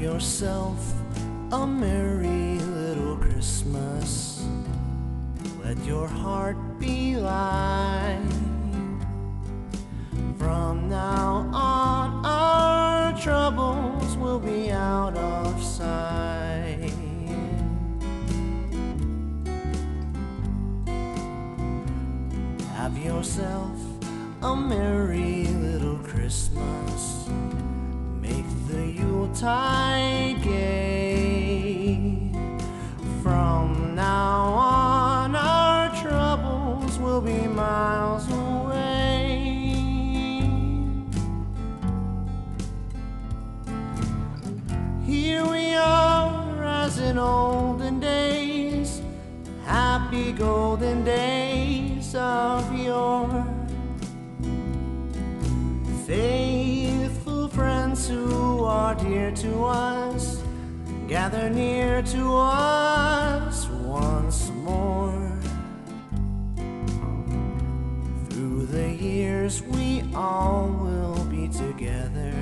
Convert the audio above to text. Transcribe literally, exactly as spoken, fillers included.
yourself a merry little Christmas. Let your heart be light. From now on, our troubles will be out of sight. Have yourself a merry little Christmas. Make the Yuletide gay. From now on, our troubles will be miles away. Here we are as in olden days, happy golden days of yore. Faithful friends who are dear to us, gather near to us once more. Through the years we all will be together,